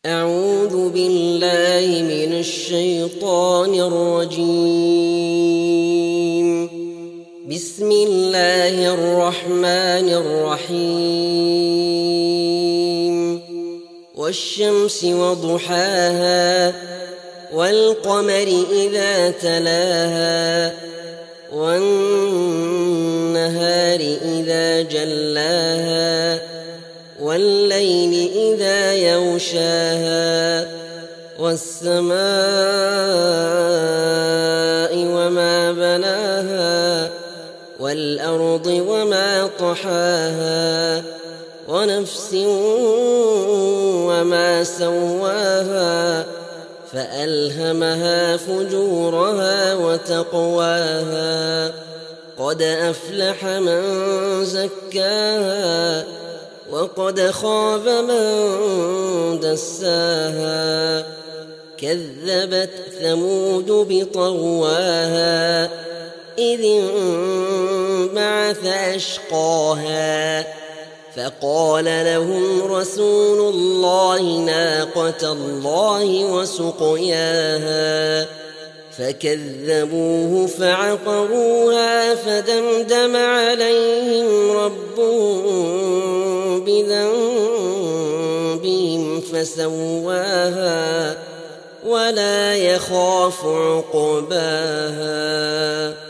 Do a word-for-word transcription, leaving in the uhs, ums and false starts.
أعوذ بالله من الشيطان الرجيم. بسم الله الرحمن الرحيم. والشمس وضحاها والقمر إذا تلاها والنهار إذا جلاها والليل إذا يغشاها والسماء وما بناها والأرض وما طحاها ونفس وما سواها فألهمها فجورها وتقواها قد أفلح من زكاها وقد خاب من دساها كذبت ثمود بطغواها إذ انبعث أشقاها فقال لهم رسول الله ناقة الله وسقياها فكذبوه فعقروها فدمدم عليهم ربهم بذنبهم فسواها ولا يخاف عقباها.